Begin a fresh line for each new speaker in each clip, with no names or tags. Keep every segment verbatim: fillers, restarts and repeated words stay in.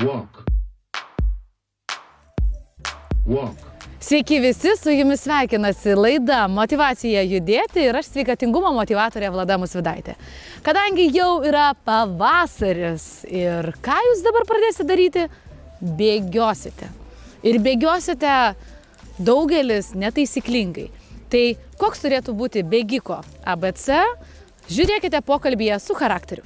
Walk. Walk.
Sveiki visi, su jumis sveikinasi laida Motyvacija judėti ir aš sveikatingumo motyvatorė Vlada Musvydaitė. Kadangi jau yra pavasaris ir ką jūs dabar pradėsite daryti? Bėgiosite. Ir bėgiosite daugelis netaisyklingai. Tai koks turėtų būti bėgiko A B C? Žiūrėkite pokalbyje su charakteriu.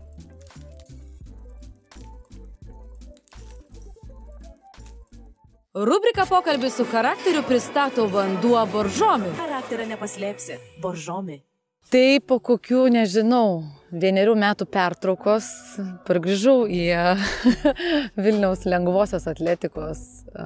Rubrika Pokalbis su charakteriu pristato vanduo Boržomi.
Charakterio nepaslėpsi. Boržomi.
Tai po kokių, nežinau, vienerių metų pertraukos pargrįžau į Vilniaus lengvosios atletikos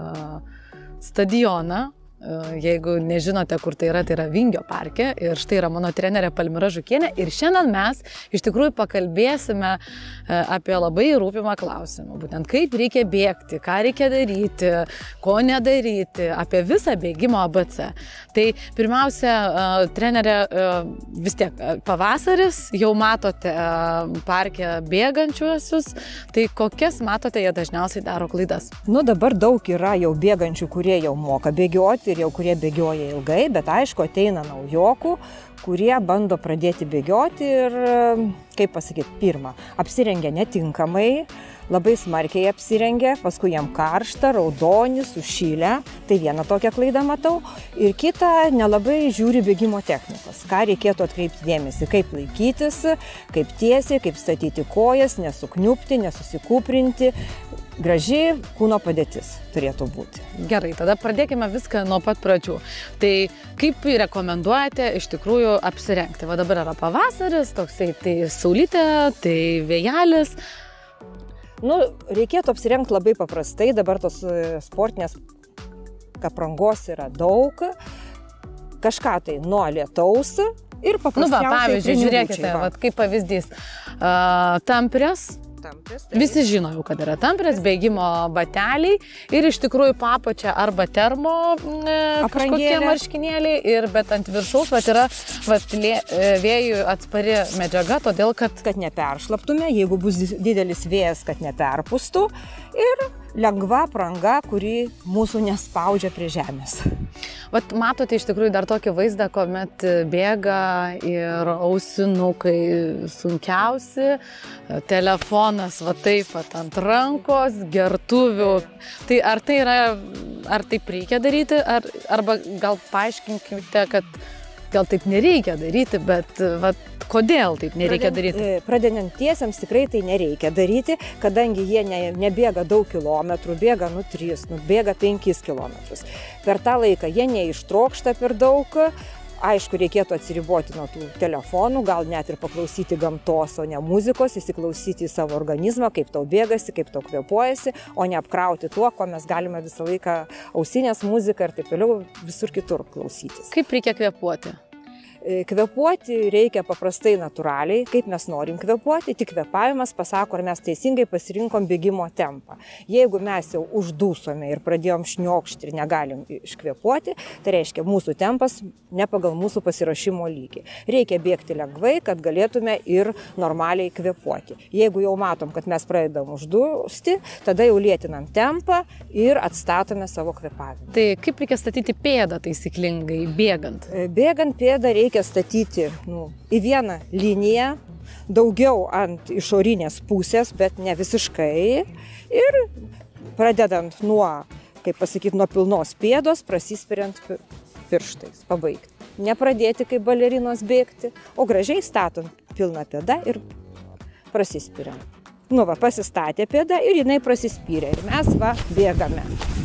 stadioną. Jeigu nežinote, kur tai yra, tai yra Vingio parke. Ir štai yra mano trenerė Palmira Žukienė. Ir šiandien mes iš tikrųjų pakalbėsime apie labai rūpimą klausimą. Būtent kaip reikia bėgti, ką reikia daryti, ko nedaryti, apie visą bėgimo A B C. Tai pirmiausia, trenerė, vis tiek pavasaris, jau matote parke bėgančiuosius. Tai kokias matote, jie dažniausiai daro klaidas?
Nu, dabar daug yra jau bėgančių, kurie jau moka bėgioti. Ir jau kurie bėgioja ilgai, bet aišku, ateina naujokų, kurie bando pradėti bėgioti ir, kaip pasakyti, pirmą, apsirengia netinkamai, labai smarkiai apsirengia, paskui jam karšta, raudoni, sušylę, tai vieną tokią klaidą matau, ir kitą nelabai žiūri bėgimo technikos, ką reikėtų atkreipti dėmesį, kaip laikytis, kaip tiesiai, kaip statyti kojas, nesukniupti, nesusikūprinti. Graži kūno padėtis turėtų būti.
Gerai, tada pradėkime viską nuo pat pradžių. Tai kaip rekomenduojate iš tikrųjų apsirengti? Va dabar yra pavasaris, toksai tai saulytė, tai vėjelis.
Nu, reikėtų apsirengti labai paprastai, dabar tos sportinės aprangos yra daug. Kažką tai nuo lietaus ir paprasčiausiai. Nu va,
pavyzdžiui, žiūrėkite, va, kaip pavyzdys, uh, tamprės.
Tamprės, tai
visi žino jau, kad yra tamprės, bėgimo bateliai ir iš tikrųjų papačia arba termo e, kažkokie marškinėliai, ir, bet ant viršaus vat, yra vat, lė, vėjų atspari medžiaga, todėl kad...
Kad neperšlaptume, jeigu bus didelis vėjas, kad neperpustų, ir lengva apranga, kuri mūsų nespaudžia prie žemės.
Vat matote iš tikrųjų dar tokį vaizdą, kuomet bėga ir ausinukai sunkiausi, telefonas va taip pat ant rankos, gertuvių. Tai ar tai yra, ar taip reikia daryti, ar, arba gal paaiškinkite, kad gal taip nereikia daryti, bet vat, kodėl taip nereikia daryti?
Pradedantiesiems tikrai tai nereikia daryti, kadangi jie ne, nebėga daug kilometrų, bėga nu tris, nu bėga penkis kilometrus. Per tą laiką jie neištrokšta per daug. Aišku, reikėtų atsiriboti nuo tų telefonų, gal net ir paklausyti gamtos, o ne muzikos, įsiklausyti į savo organizmą, kaip tau bėgasi, kaip tau kvėpuojasi, o ne apkrauti tuo, ko mes galime visą laiką ausinės muziką ir taip toliau visur kitur klausytis.
Kaip reikia kvėpuoti?
Kvėpuoti reikia paprastai natūraliai, kaip mes norim kvėpuoti, tik kvėpavimas pasako, ar mes teisingai pasirinkom bėgimo tempą. Jeigu mes jau uždūsome ir pradėjom šniokšti ir negalim iškvėpuoti, tai reiškia mūsų tempas ne pagal mūsų pasiruošimo lygį. Reikia bėgti lengvai, kad galėtume ir normaliai kvėpuoti. Jeigu jau matom, kad mes pradedam uždūsti, tada jau lėtinam tempą ir atstatome savo kvėpavimą.
Tai kaip reikia statyti pėdą taisyklingai bėgant?
Bėgant pėdą reikia Reikia statyti nu, į vieną liniją, daugiau ant išorinės pusės, bet ne visiškai. Ir pradedant nuo, kaip pasakyti, nuo pilnos pėdos, prasispiriant pirštais, pabaigti. Nepradėti kaip balerinos bėgti, o gražiai statom pilną pėdą ir prasispiriam. Nu va, pasistatė pėdą ir jinai prasispyrė ir mes va bėgame.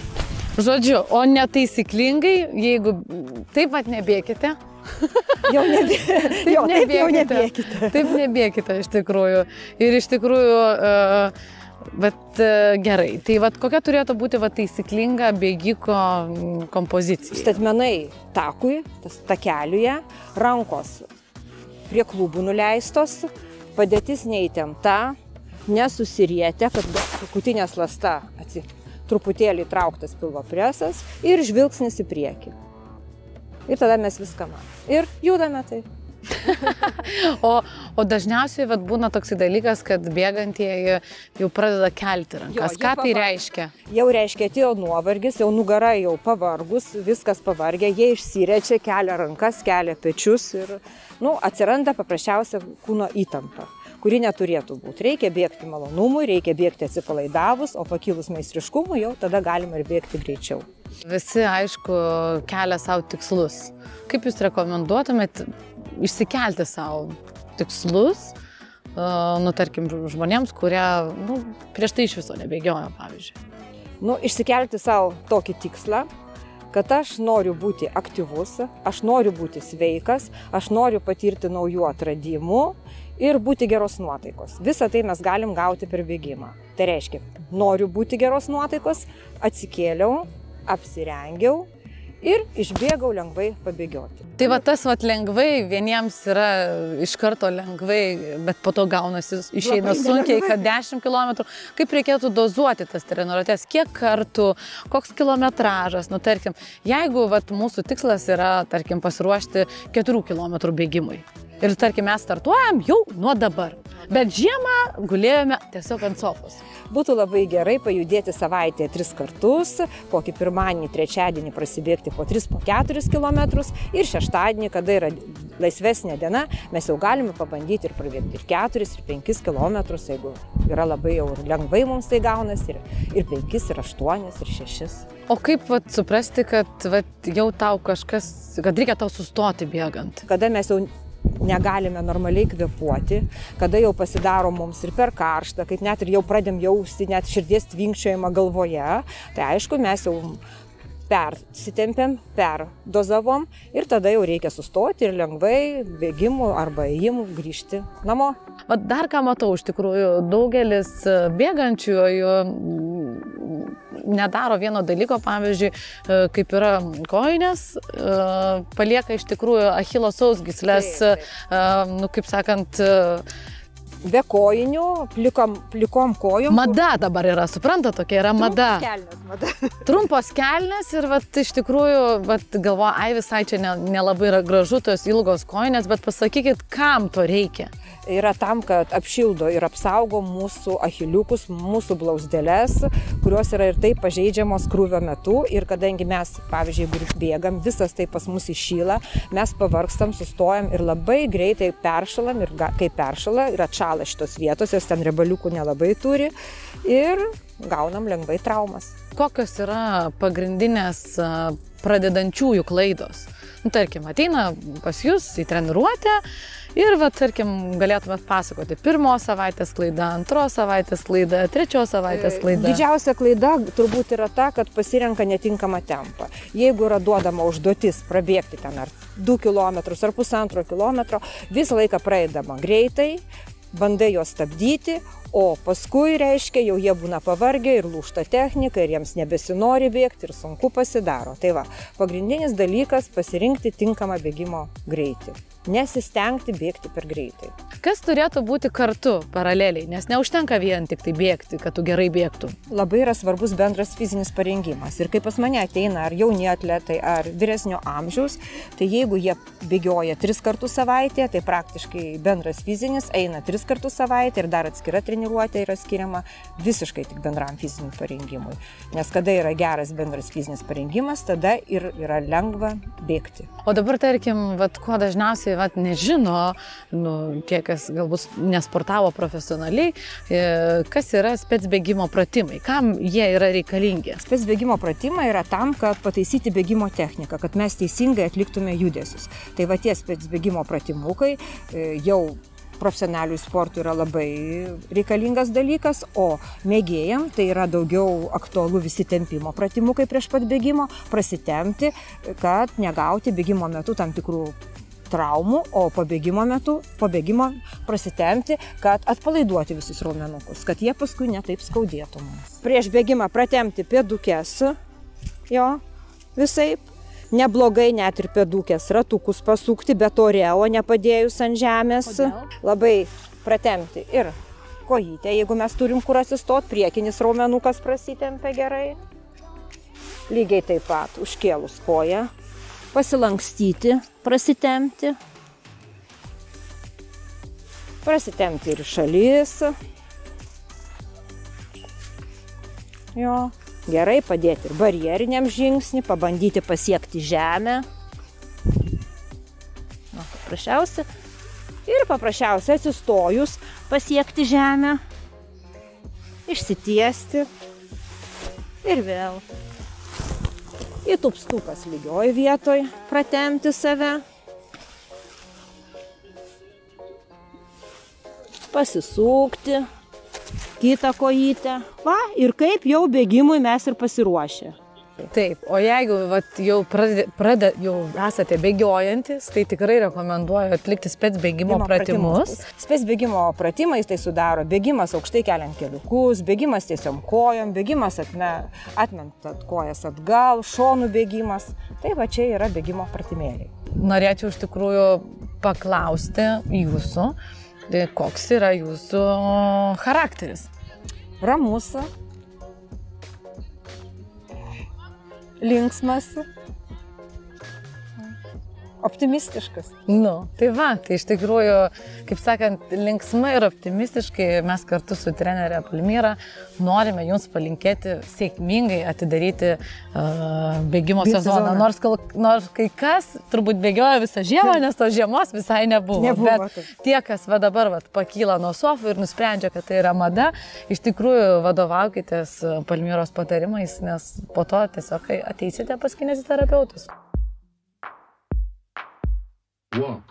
Žodžiu, o netaisyklingai, jeigu taip pat nebėkite.
Jau, nebė...
taip
jo,
nebėkite.
taip jau nebėkite.
Taip nebėkite iš tikrųjų. Ir iš tikrųjų, uh, bet uh, gerai. Tai vat, kokia turėtų būti vat, taisyklinga bėgiko kompozicija?
Statmenai takui, tas takeliuje, rankos prie klubų nuleistos, padėtis neįtempta, nesusirietę, kad krūtinės ląsta atsi, truputėlį trauktas pilvo presas ir žvilgsnis į priekį. Ir tada mes viską matome. Ir judame taip.
o, o dažniausiai vat, būna toksai dalykas, kad bėgantieji jau pradeda kelti rankas.
Jo,
Ką tai
pavar...
reiškia?
Jau reiškia, atėjo nuovargis, jau nugara jau pavargus, viskas pavargė, jie išsirečia, kelia rankas, kelia pečius ir nu, atsiranda paprasčiausia kūno įtampa, kuri neturėtų būti. Reikia bėgti malonumui, reikia bėgti atsipalaidavus, o pakilus meistriškumui jau tada galima ir bėgti greičiau.
Visi, aišku, kelia savo tikslus. Kaip jūs rekomenduotumėt išsikelti savo tikslus, uh, nu, tarkim, žmonėms, kurie nu, prieš tai iš viso nebėgiojo, pavyzdžiui?
Nu, išsikelti savo tokį tikslą, kad aš noriu būti aktyvus, aš noriu būti sveikas, aš noriu patirti naujų atradimų ir būti geros nuotaikos. Visą tai mes galim gauti per bėgimą. Tai reiškia, noriu būti geros nuotaikos, atsikėliau, apsirengiau ir išbėgau lengvai pabėgioti.
Tai va tas vat lengvai, vieniems yra iš karto lengvai, bet po to gaunasi, išeina
Labai
sunkiai,
lengvai.
kad dešimt kilometrų. Kaip reikėtų dozuoti tas treniruotes, kiek kartų, koks kilometražas, nu tarkim, jeigu vat mūsų tikslas yra, tarkim, pasiruošti keturių kilometrų bėgimui. Ir tarkim, mes startuojam jau nuo dabar, bet žiemą gulėjome tiesiog ant sofos.
Būtų labai gerai pajudėti savaitėje tris kartus, kokį pirmadienį, trečiadienį prasibėgti po tris, po keturis kilometrus ir šeštadienį, kada yra laisvesnė diena, mes jau galime pabandyti ir prabėgti ir keturis, ir penkis kilometrus, jeigu yra labai jau lengvai mums tai gaunasi, ir, ir penkis, ir aštuonis, ir šešis.
O kaip vat suprasti, kad vat, jau tau kažkas, kad reikia tau sustoti bėgant?
Kada mes jau negalime normaliai kvėpuoti, kada jau pasidaro mums ir per karštą, kaip net ir jau pradėm jausti net širdies tvinkčiojimą galvoje, tai aišku, mes jau persitempėm, perdozavom ir tada jau reikia sustoti ir lengvai bėgimų arba ėjimų grįžti namo.
Vat dar ką matau, iš tikrųjų, daugelis bėgančiųjų nedaro vieno dalyko, pavyzdžiui, kaip yra kojinės, palieka iš tikrųjų Achilo sausgyslės, nu, kaip sakant,
be kojinių, plikom, plikom kojom.
Mada dabar yra, supranta, tokia yra mada.
Trumpos kelnės, mada.
Trumpos kelnės ir vat, iš tikrųjų vat, galvoju, ai visai čia nelabai yra gražu tos ilgos kojinės, bet pasakykit, kam to reikia?
Yra tam, kad apšildo ir apsaugo mūsų achiliukus, mūsų blauzdeles, kurios yra ir taip pažeidžiamos krūvio metu. Ir kadangi mes, pavyzdžiui, jeigu bėgam, visas tai pas mus įšyla, mes pavargstam, sustojam ir labai greitai peršalam ir kai peršala ir atšala šitos vietos, jos ten riebaliukų nelabai turi ir gaunam lengvai traumas.
Kokios yra pagrindinės pradedančiųjų klaidos? Nu, tarkim, ateina pas jūs į treniruotę ir, va, tarkim, galėtumėt pasakoti pirmos savaitės klaida, antros savaitės klaida, trečios savaitės klaida.
Didžiausia klaida turbūt yra ta, kad pasirenka netinkamą tempą. Jeigu yra duodama užduotis prabėgti ten ar du kilometrus ar pusantro kilometro, visą laiką praeidama greitai, bandai juos stabdyti, o paskui, reiškia, jau jie būna pavargę ir lūžta technika ir jiems nebesinori bėgti ir sunku pasidaro. Tai va, pagrindinis dalykas - pasirinkti tinkamą bėgimo greitį. Nesistengti bėgti per greitai.
Kas turėtų būti kartu paraleliai, nes neužtenka vien tik tai bėgti, kad tu gerai bėgtum.
Labai yra svarbus bendras fizinis parengimas. Ir kai pas mane ateina ar jauni atletai, ar vyresnio amžiaus, tai jeigu jie bėgioja tris kartus savaitėje, tai praktiškai bendras fizinis eina tris kartus savaitę ir dar atskira treniruotė yra skiriama visiškai tik bendram fiziniam parengimui. Nes kada yra geras bendras fizinis parengimas, tada ir yra lengva bėgti.
O dabar, tarkim, vat, kuo dažniausiai vat, nežino, nu, tie, kas galbūt nesportavo profesionaliai, kas yra specbėgimo pratimai, kam jie yra reikalingi?
Specbėgimo pratimai yra tam, kad pataisyti bėgimo techniką, kad mes teisingai atliktume judesius. Tai va tie specbėgimo pratimukai jau profesionalių sportų yra labai reikalingas dalykas, o mėgėjam tai yra daugiau aktualu visi tempimo pratimukai prieš pat bėgimo, prasitempti, kad negauti bėgimo metu tam tikrų traumų, o po bėgimo metu, po bėgimo prasitempti, kad atpalaiduoti visus raumenukus, kad jie paskui netaip skaudėtų mums. Prieš bėgimą pratempti pėdukės, jo, visaip. Neblogai net ir pėdukės ratukus pasukti, bet ore, o nepadėjus ant žemės.
Kodėl?
Labai pratempti ir kojytę, jeigu mes turim kur atsistot, priekinis raumenukas prasitempia gerai. Lygiai taip pat užkėlus koją, pasilankstyti, prasitempti prasitemti ir šalis. Jo, gerai padėti ir barjeriniam žingsnį, pabandyti pasiekti žemę. Na, paprasčiausia. Ir paprasčiausia atsistojus pasiekti žemę, išsitiesti ir vėl. Įtupstukas lygioj vietoj, pratempti save. Pasisukti, kitą kojytę. Va, ir kaip jau bėgimui mes ir pasiruošę.
Taip, o jeigu vat, jau, pradė, pradė, jau esate bėgiojantis, tai tikrai rekomenduoju atlikti spec bėgimo pratimus.
Spec bėgimo pratimais tai sudaro bėgimas aukštai keliant keliukus, bėgimas tiesiom kojom, bėgimas atme, atmentant kojas atgal, šonų bėgimas. Tai va čia yra bėgimo pratimėliai.
Norėčiau iš tikrųjų paklausti jūsų, koks yra jūsų charakteris.
Ramus, linksmas, optimistiškas.
Nu, tai va, tai iš tikrųjų, kaip sakant, linksmai ir optimistiškai mes kartu su trenerė Palmira norime jums palinkėti sėkmingai atidaryti uh, bėgimo sezoną. Nors, nors kai kas turbūt bėgioja visą žiemą, nes tos žiemos visai nebuvo.
nebuvo
Bet tie, kas va dabar va, pakyla nuo sofų ir nusprendžia, kad tai yra mada, iš tikrųjų vadovaukitės Palmiros patarimais, nes po to tiesiog ateisite pas kineziterapeutus.
Walk.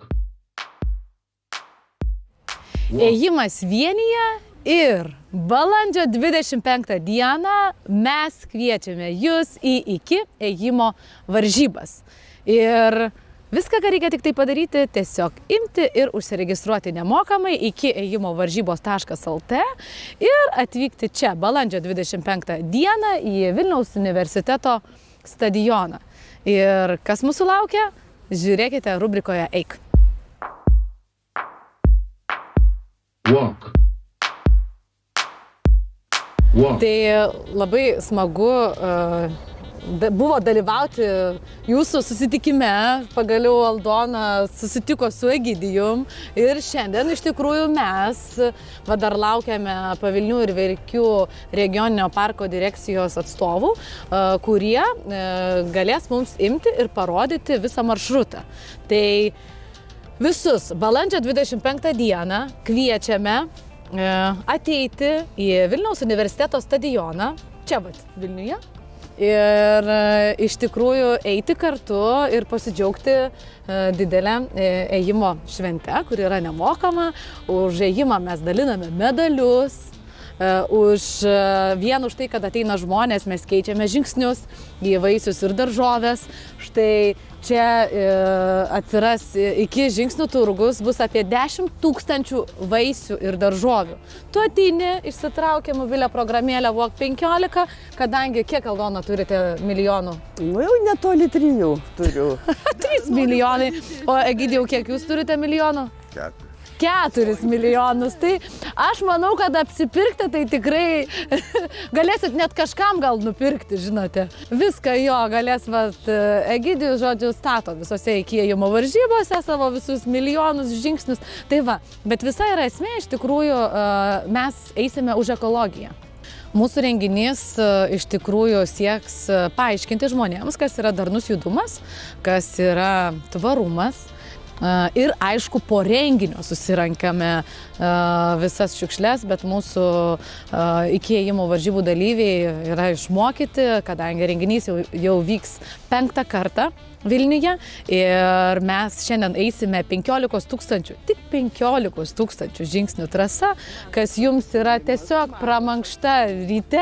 Walk.
Ėjimas vienyje ir balandžio dvidešimt penktą dieną mes kviečiame jūs į iki ėjimo varžybas. Ir viską, ką reikia tik tai padaryti, tiesiog imti ir užsiregistruoti nemokamai iki ėjimo varžybos taškas lt ir atvykti čia balandžio dvidešimt penktą dieną į Vilniaus universiteto stadioną. Ir kas mūsų laukia? Žiūrėkite rubrikoje Eik.
Walk. Walk.
Tai labai smagu uh, buvo dalyvauti jūsų susitikime. Pagaliau Aldona susitiko su Egidijum ir šiandien iš tikrųjų mes va, dar laukiame Pavilnių ir Verkių regioninio parko direkcijos atstovų, kurie galės mums imti ir parodyti visą maršrutą. Tai visus balandžio dvidešimt penktą dieną kviečiame ateiti į Vilniaus universiteto stadioną, čia vat Vilniuje. Ir iš tikrųjų eiti kartu ir pasidžiaugti didelę ėjimo šventę, kuri yra nemokama. Už ėjimą mes daliname medalius, už vien už tai, kad ateina žmonės, mes keičiame žingsnius į vaisius ir daržoves. Štai čia atsiras iki žingsnių turgus, bus apie dešimt tūkstančių vaisių ir daržovių. Tu ateini, išsitraukia mobilią programėlę Walk penkiolika, kadangi kiek, Aldona, turite milijonų?
Nu jau netoli trijų turiu.
trys milijonai. O Egidijau, kiek jūs turite milijonų?
Keturis.
Keturis milijonus. Tai aš manau, kad apsipirkti tai tikrai galėsit net kažkam gal nupirkti, žinote. Viską jo galės, vat, Egidijus, žodžiu, stato visose įkėjimo varžybose savo visus milijonus žingsnius. Tai va, bet visa yra esmė, iš tikrųjų, mes eisime už ekologiją. Mūsų renginys iš tikrųjų sieks paaiškinti žmonėms, kas yra darnus judumas, kas yra tvarumas. Ir aišku, po renginio susirankame visas šiukšles, bet mūsų iki ėjimo varžybų dalyviai yra išmokyti, kadangi renginys jau, jau vyks penktą kartą Vilniuje ir mes šiandien eisime penkiolikos tūkstančių, tik penkiolikos tūkstančių žingsnių trasa, kas jums yra tiesiog pramankšta ryte.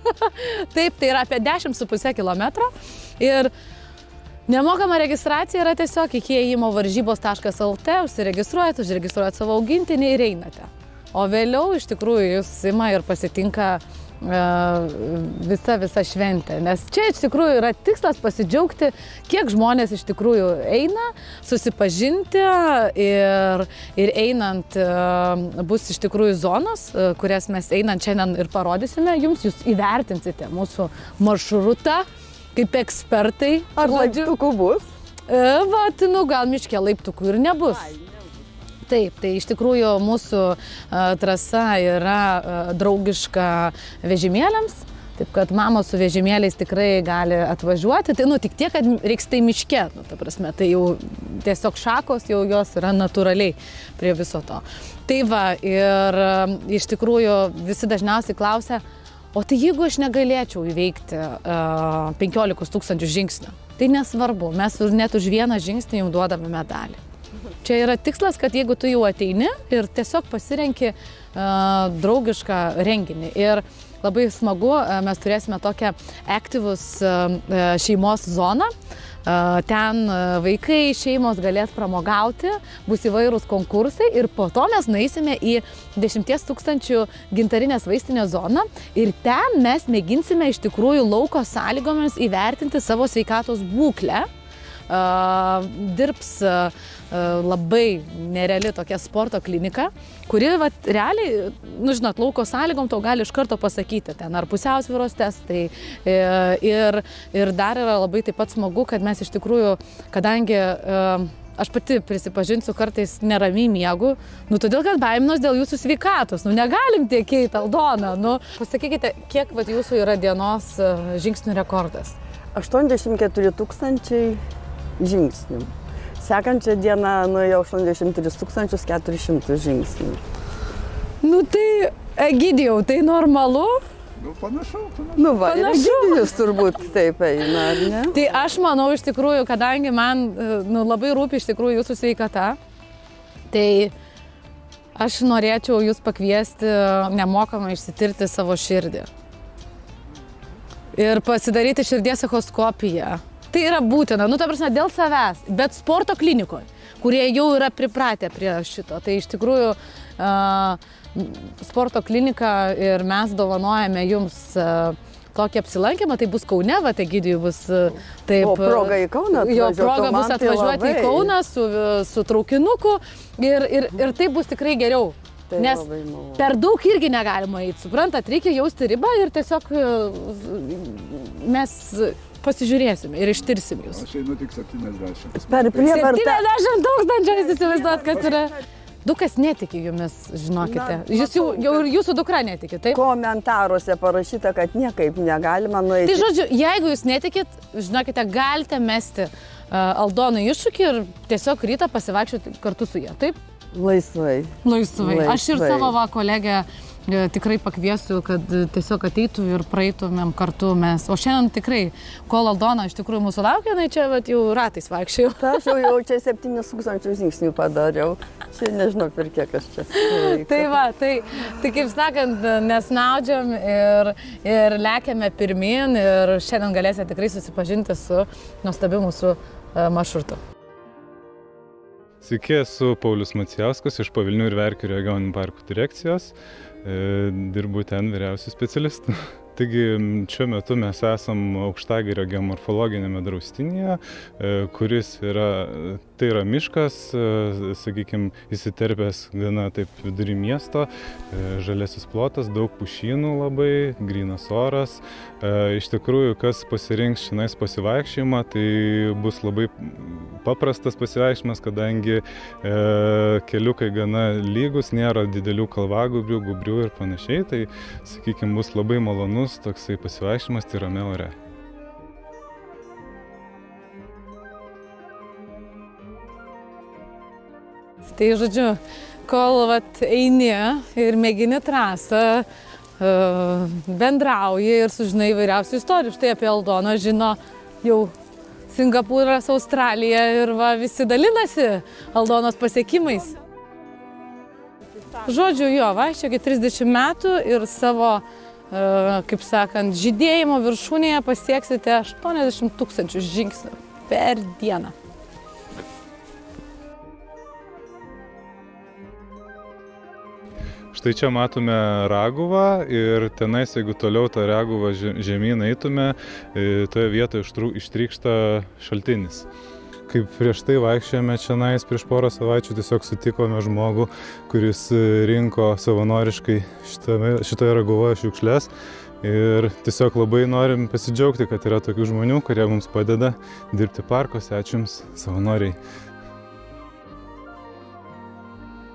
Taip, tai yra apie dešimt su puse kilometro ir nemokama registracija yra tiesiog iki ėjimo varžybos taškas lt, užsiregistruojate, užregistruojate savo augintinį ir einate. O vėliau iš tikrųjų jūs ima ir pasitinka uh, visa, visa šventė. Nes čia iš tikrųjų yra tikslas pasidžiaugti, kiek žmonės iš tikrųjų eina, susipažinti ir, ir einant uh, bus iš tikrųjų zonos, uh, kurias mes einant šiandien ir parodysime jums, jūs įvertinsite mūsų maršrutą kaip ekspertai.
Ar laiptukų bus?
E, vat, nu, gal miške laiptukų ir nebus. Taip, tai iš tikrųjų mūsų a, trasa yra a, draugiška vežimėliams. Taip, kad mamos su vežimėliais tikrai gali atvažiuoti, tai nu tik tiek, kad reiks tai miške, nu, ta prasme, tai jau tiesiog šakos jau jos yra natūraliai prie viso to. Tai va, ir iš tikrųjų visi dažniausiai klausia, o tai jeigu aš negalėčiau įveikti uh, penkiolikos tūkstančių žingsnių, tai nesvarbu, mes net už vieną žingsnį jums duodame medalį. Čia yra tikslas, kad jeigu tu jau ateini ir tiesiog pasirenki uh, draugišką renginį. Ir labai smagu, mes turėsime tokią aktyvus šeimos zoną. Ten vaikai, šeimos galės pramogauti, bus įvairūs konkursai ir po to mes nueisime į dešimties tūkstančių gintarinės vaistinės zoną ir ten mes mėginsime iš tikrųjų lauko sąlygomis įvertinti savo sveikatos būklę. Uh, dirbs uh, labai nereali tokia sporto klinika, kuri vat, realiai, nu žinot, lauko sąlygom tau gali iš karto pasakyti, ten ar pusiausvyros testai ir, ir dar yra labai taip pat smagu, kad mes iš tikrųjų, kadangi uh, aš pati prisipažinsiu, kartais neramiai miegu, nu todėl, kad baiminos dėl jūsų sveikatos, nu negalim tiek eiti, Aldona, nu pasakykite, kiek vat, jūsų yra dienos uh, žingsnių rekordas?
aštuoniasdešimt keturi tūkstančiai žingsnių. Sekančią dieną nuėjau aštuoniasdešimt tris tūkstančius keturis šimtus žingsnių.
Nu tai, Egidijau, tai normalu?
Nu, panašu, panašu.
Nu va, ir
Panašu.
Egidijus turbūt taip eina, ar ne?
Tai aš manau iš tikrųjų, kadangi man nu, labai rūpi iš tikrųjų jūsų sveikata, tai aš norėčiau jūs pakviesti nemokamai išsitirti savo širdį. Ir pasidaryti širdies echoskopiją. Tai yra būtina, nu ta prasme, dėl savęs, bet sporto klinikoje, kurie jau yra pripratę prie šito. Tai iš tikrųjų uh, sporto klinika ir mes dovanojame jums uh, tokį apsilankymą, tai bus Kaune, va, tai Egidijui bus uh, taip...
O proga į Kauną atvažiuoti?
Jo proga bus atvažiuoti į Kauną su, su traukinuku ir, ir, ir tai bus tikrai geriau.
Tai
nes per daug irgi negalima eiti, suprantat, reikia jausti ribą ir tiesiog mes pasižiūrėsim ir ištirsim jūs.
Aš einu tik septyniasdešimt.
Per prievartą.
septyniasdešimt tūkstančių, jūs įsivaizduot, kas yra. Daug kas netiki jumis, žinokite. Jūs jau, jau ir jūsų dukra netiki, taip?
Komentaruose parašyta, kad niekaip negalima nueiti.
Tai žodžiu, jeigu jūs netikit, žinokite, galite mesti uh, Aldonai iššūkį ir tiesiog rytą pasivaikščioti kartu su ja, taip?
Laisvai.
Laisvai.
Laisvai.
Aš ir savo va, kolegę e, tikrai pakviesiu, kad tiesiog ateitų ir praeitumėm kartu mes. O šiandien tikrai, kol Aldona iš tikrųjų mūsų laukia, tai čia vat, jau ratais vaikščiau.
Aš jau, jau čia septynis tūkstančius žingsnių padariau. Čia nežinau, per kiek aš čia.
Tai va, tai, tai kaip sakant, nesnaudžiam ir, ir lekiame pirmin ir šiandien galėsite tikrai susipažinti su nuostabiu mūsų e, maršrutu.
Sveiki, esu Paulius Macijauskas iš Pavilnių ir Verkių regioninių parkų direkcijos. E, dirbu ten vyriausių specialistų. Taigi šiuo metu mes esam Aukštagėrio geomorfologinėme draustinyje, kuris yra, tai yra miškas, sakykime, įsiterpęs gana taip vidury miesto, žalesis plotas, daug pušynų labai, grynas oras. Iš tikrųjų, kas pasirinks šiandien pasivaikščiojimą, tai bus labai paprastas pasivaikščiojimas, kadangi keliukai gana lygus, nėra didelių kalvagūbrių, gūbrių ir panašiai, tai, sakykime, bus labai malonus toksai pasivaikščiojimas tyrame ore.
Tai žodžiu, kol vat, eini ir mėgini trasą, bendrauji ir sužinai įvairiausių istorijų. Štai apie Aldoną žino jau Singapūras, Australija ir va, visi dalinasi Aldonos pasiekimais. Žodžiu, jo, vaikščiokit trisdešimt metų ir savo, kaip sakant, žydėjimo viršūnėje pasieksite aštuoniasdešimt tūkstančių žingsnių per dieną.
Štai čia matome Raguvą ir tenais, jeigu toliau tą Raguvą žemyn eitume, toje vietoje ištrykšta šaltinis. Kaip prieš tai vaikščiojame čionais prieš porą savaičių, tiesiog sutikome žmogų, kuris rinko savanoriškai šitame, šitoje Raguvoje šiukšles. Ir tiesiog labai norim pasidžiaugti, kad yra tokių žmonių, kurie mums padeda dirbti parkuose. Ačiū Jums, savanoriai.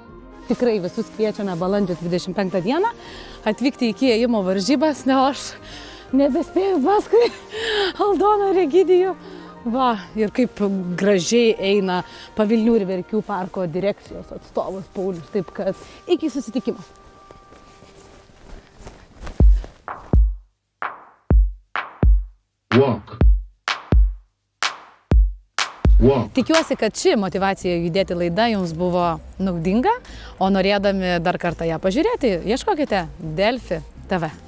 tikrai visus kviečiame balandžio dvidešimt penktą dieną atvykti į įėjimo varžybas, ne aš nebespėjau paskui Aldoną ir Egidijų. Va, ir kaip gražiai eina Pavilnių ir Verkių parko direkcijos atstovas Paulius. Taip kad iki susitikimo.
Walk. Walk.
Tikiuosi, kad ši motyvacija judėti laida jums buvo naudinga, o norėdami dar kartą ją pažiūrėti, ieškokite Delfi T V.